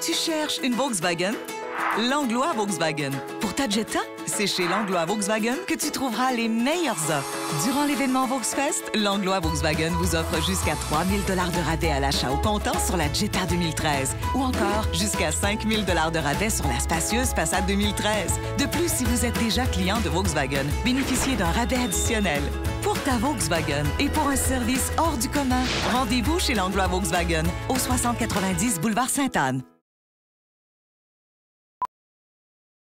Tu cherches une Volkswagen? Langlois Volkswagen. Pour ta Jetta, c'est chez Langlois Volkswagen que tu trouveras les meilleures offres. Durant l'événement Volksfest, Langlois Volkswagen vous offre jusqu'à 3 000 de rabais à l'achat au comptant sur la Jetta 2013 ou encore jusqu'à 5 000 de rabais sur la spacieuse Passat 2013. De plus, si vous êtes déjà client de Volkswagen, bénéficiez d'un rabais additionnel. Pour ta Volkswagen et pour un service hors du commun, rendez-vous chez Langlois Volkswagen au 6090 boulevard Sainte-Anne.